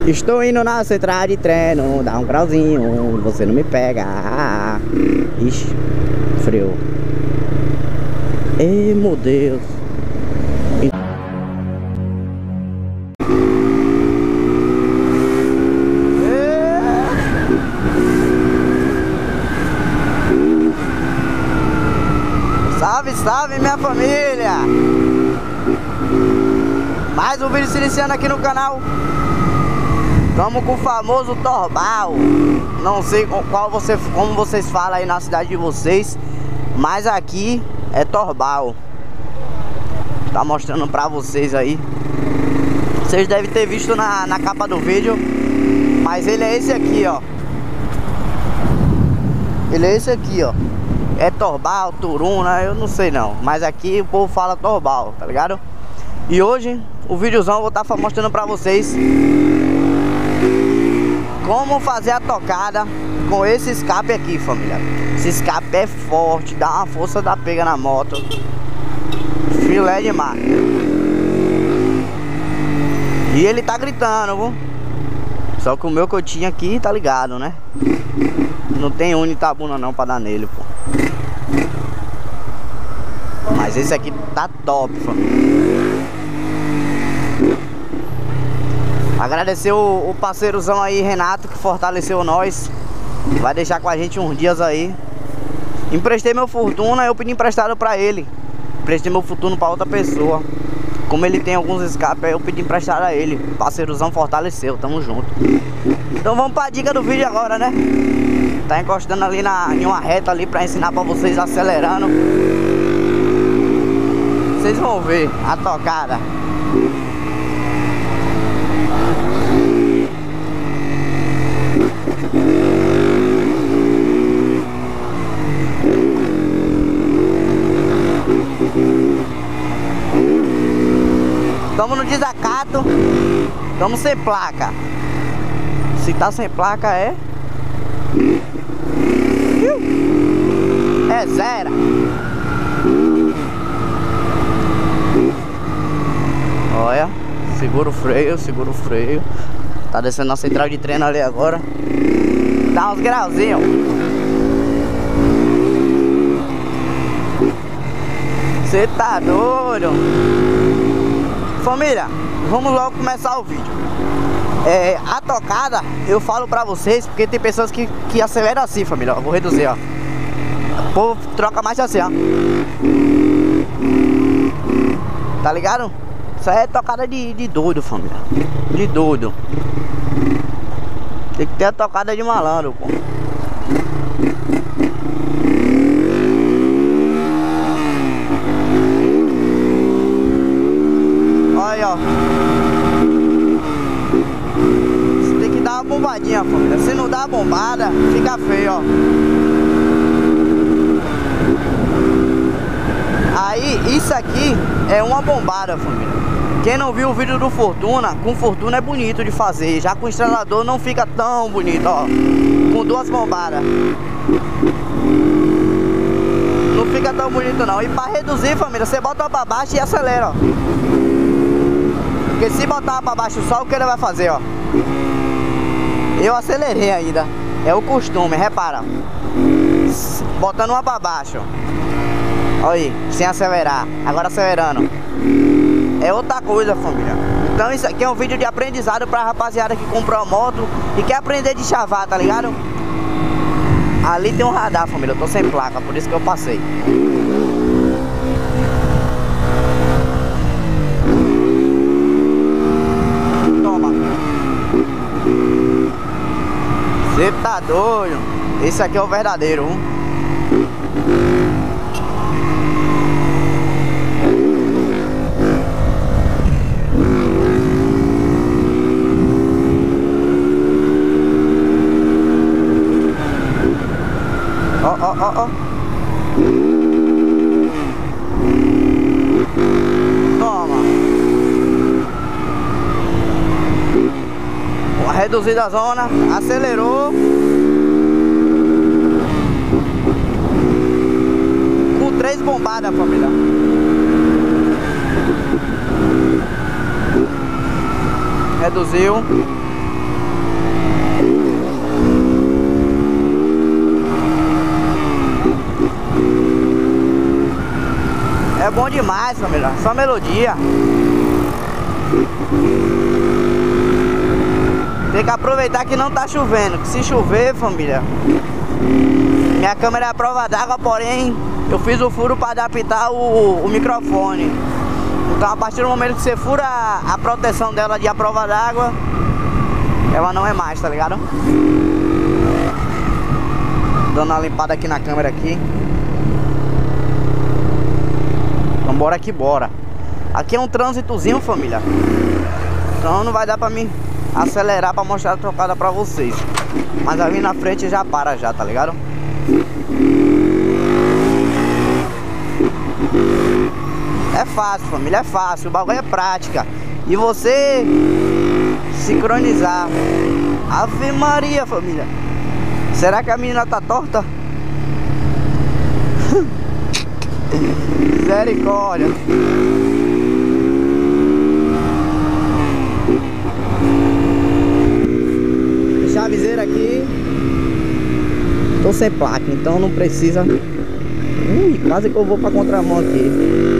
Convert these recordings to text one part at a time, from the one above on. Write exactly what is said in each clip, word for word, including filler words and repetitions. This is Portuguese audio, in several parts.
Estou indo na central de treino, dá um grauzinho, você não me pega. Ixi, frio. Ei, meu Deus. Salve, salve minha família! Mais um vídeo se iniciando aqui no canal. Estamos com o famoso Torbal. Não sei qual você, como vocês falam aí na cidade de vocês, mas aqui é Torbal. Tá mostrando pra vocês aí. Vocês devem ter visto na, na capa do vídeo, mas ele é esse aqui, ó. Ele é esse aqui, ó. É Torbal, Turuna, eu não sei não, mas aqui o povo fala Torbal, tá ligado? E hoje o videozão eu vou estar tá mostrando pra vocês como fazer a tocada com esse escape aqui, família. Esse escape é forte, dá uma força da pega na moto. Filé de mar. E ele tá gritando, viu? Só que o meu que eu tinha aqui, tá ligado, né? Não tem unitabuna não pra dar nele, pô. Mas esse aqui tá top, família. Agradecer o, o parceirozão aí, Renato, que fortaleceu nós. Vai deixar com a gente uns dias aí. Emprestei meu Fortuna, eu pedi emprestado pra ele. Emprestei meu Fortuna pra outra pessoa. Como ele tem alguns escapes, aí eu pedi emprestado a ele. Parceirozão fortaleceu, tamo junto. Então vamos pra dica do vídeo agora, né? Tá encostando ali na, em uma reta ali pra ensinar pra vocês acelerando. Vocês vão ver a tocada. Estamos no desacato. Estamos sem placa. Se tá sem placa é É zero. Olha, segura o freio, segura o freio. Tá descendo na central de treino ali agora. Dá uns grauzinhos. Você tá doido? Família, vamos logo começar o vídeo. É, a tocada, eu falo pra vocês, porque tem pessoas que, que aceleram assim, família. Eu vou reduzir, ó. O povo troca mais assim, ó. Tá ligado? Isso aí é tocada de, de doido, família. De doido. Tem que ter a tocada de malandro, pô. Olha, ó. Você tem que dar uma bombadinha, família. Se não dá a bombada, fica feio, ó. Aí, isso aqui é uma bombada, família. Quem não viu o vídeo do Fortuna, com Fortuna é bonito de fazer. Já com o estrelador não fica tão bonito, ó. Com duas bombadas não fica tão bonito não. E pra reduzir, família, você bota uma pra baixo e acelera, ó. Porque se botar uma pra baixo só, o que ele vai fazer, ó? Eu acelerei ainda. É o costume, repara. Botando uma pra baixo. Olha aí, sem acelerar. Agora acelerando. É outra coisa, família. Então isso aqui é um vídeo de aprendizado pra rapaziada que comprou a moto e quer aprender de chavar, tá ligado? Ali tem um radar, família. Eu tô sem placa, por isso que eu passei. Toma. Você tá doido? Esse aqui é o verdadeiro, hein? Ó, ó, ó, ó. Toma. Uma reduzida a zona, acelerou. Com três bombadas, família. Reduziu. bom demais, família. Só melodia. Tem que aproveitar que não tá chovendo. Que se chover, família, minha câmera é a prova d'água, porém eu fiz o furo para adaptar o, o microfone. Então a partir do momento que você fura a, a proteção dela de a prova d'água, ela não é mais, tá ligado? Dando uma limpada aqui na câmera aqui. Então bora que bora. Aqui é um trânsitozinho, família. Então não vai dar pra mim acelerar pra mostrar a trocada pra vocês. Mas ali na frente já para já, tá ligado? É fácil, família, é fácil. O bagulho é prática. E você sincronizar. Ave Maria, família. Será que a menina tá torta? Misericórdia. Chavezeira aqui. Tô sem placa, então não precisa. Ui, quase que eu vou pra contramão aqui.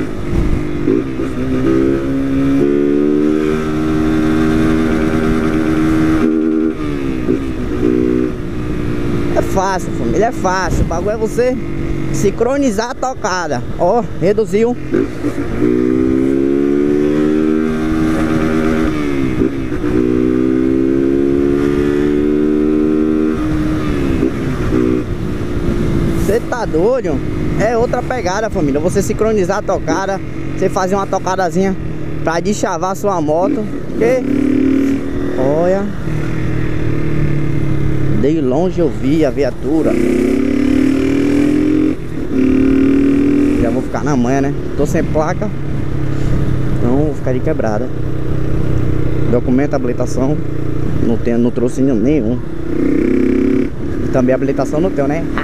É fácil, família, é fácil. O bagulho é você sincronizar a tocada. Ó, reduziu. Você tá doido? É outra pegada, família. Você sincronizar a tocada, você fazer uma tocadazinha pra deschavar sua moto. Porque, olha, de longe eu vi a viatura. Já vou ficar na manha, né? Tô sem placa, então vou ficar de quebrada. Documento, habilitação, não tenho, não trouxe nenhum. E também habilitação não tenho, né?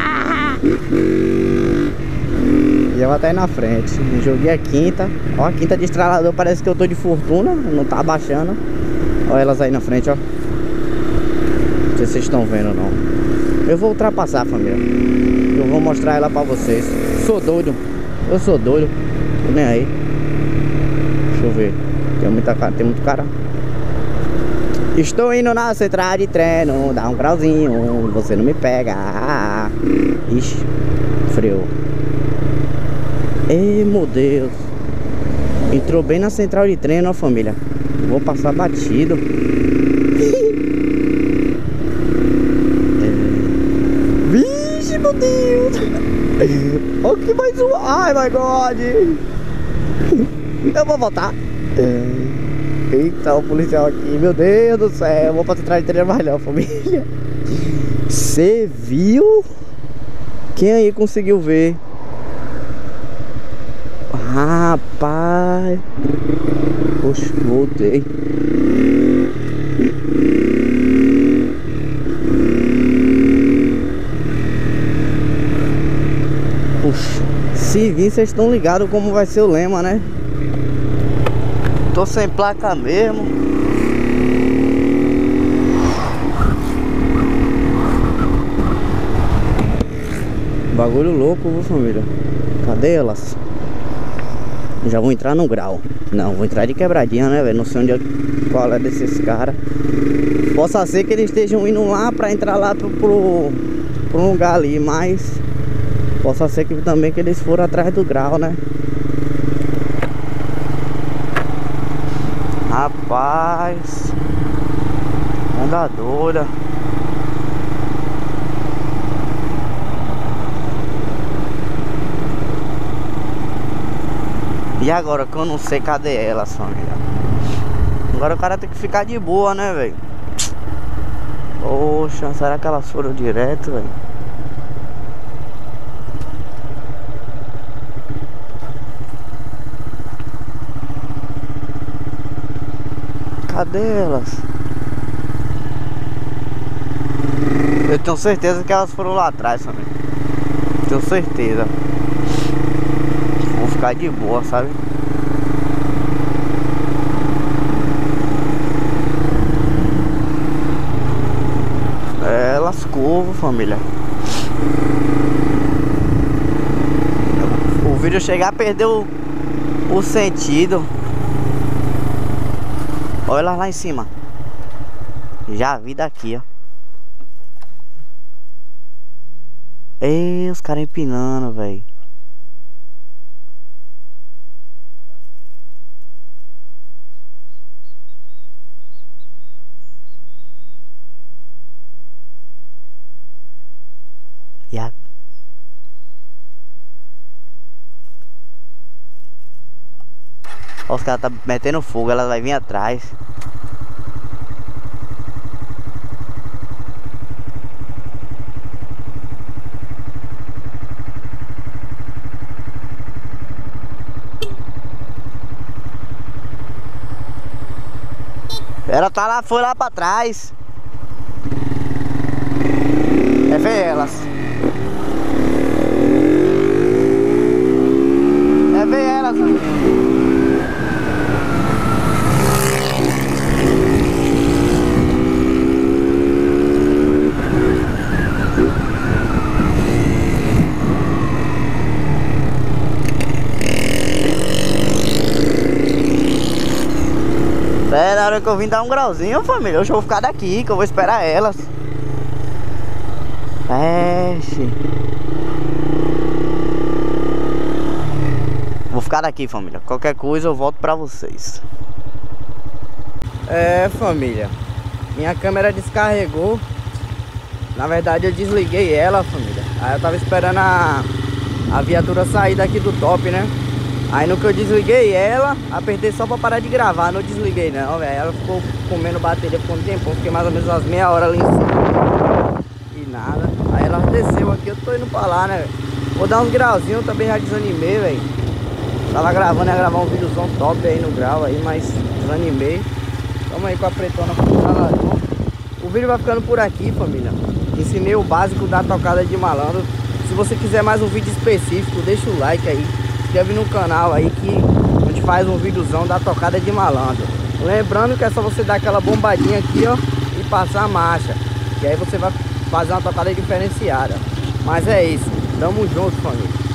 E eu até aí na frente. Joguei a quinta. Ó, a quinta de estralador, parece que eu tô de fortuna. Não tá abaixando. Olha elas aí na frente, ó. Não sei se vocês estão vendo não. Eu vou ultrapassar, família. Eu vou mostrar ela pra vocês. Sou doido. Eu sou doido. Tô nem aí. Deixa eu ver. Tem muita cara, tem muito cara. Estou indo na central de treino. Dá um grauzinho. Você não me pega. Ixi, freou. Ei, meu Deus. Entrou bem na central de treino, ó, família. Vou passar batido. Vixe, meu Deus. Olha que mais um. Ai, my God. Eu vou voltar. Eita, o policial aqui. Meu Deus do céu. Eu vou pra central de treino mais não, família. Você viu? Quem aí conseguiu ver? Rapaz. Poxa, voltei. Puxa, se vir, vocês estão ligados como vai ser o lema, né? Tô sem placa mesmo. Bagulho louco, viu, família? Cadê elas? Já vou entrar no grau. Não, vou entrar de quebradinha, né, velho? Não sei onde é, qual é desses caras. Possa ser que eles estejam indo lá pra entrar lá pro, pro, pro lugar ali, mas possa ser que também que eles foram atrás do grau, né? Rapaz, onda doida. E agora que eu não sei cadê elas, família? Agora o cara tem que ficar de boa, né, velho? Poxa, será que elas foram direto, velho? Cadê elas? Eu tenho certeza que elas foram lá atrás, família. Tenho certeza. Vou ficar de boa, sabe? É, lascou, família. O vídeo chegar a perder o, o sentido. Olha lá, lá em cima. Já vi daqui, ó. Ei, os caras empinando, velho. E a... Ó, os caras tá metendo fogo, ela vai vir atrás. Ela tá lá, foi lá pra trás. É ver elas. É ver elas. É, na hora que eu vim dar um grauzinho, família, hoje eu vou ficar daqui, que eu vou esperar elas. Feche. Vou ficar daqui, família. Qualquer coisa eu volto pra vocês. É, família, minha câmera descarregou. Na verdade eu desliguei ela, família. Aí eu tava esperando a, a viatura sair daqui do top, né? Aí no que eu desliguei ela, apertei só pra parar de gravar, não desliguei não, velho. Ela ficou comendo bateria por um tempão, fiquei mais ou menos umas meia hora ali em cima. E nada. Aí ela desceu aqui, eu tô indo pra lá, né, véio? Vou dar uns grauzinhos, também já desanimei, velho. Tava gravando, ia gravar um videozão top aí no grau aí, mas desanimei. Tamo aí com a pretona funcionando. O vídeo vai ficando por aqui, família. Ensinei o básico da tocada de malandro. Se você quiser mais um vídeo específico, deixa o like aí. Se inscreve no canal aí que a gente faz um videozão da tocada de malandro. Lembrando que é só você dar aquela bombadinha aqui, ó, e passar a marcha. E aí você vai fazer uma tocada diferenciada. Mas é isso. Tamo junto, família.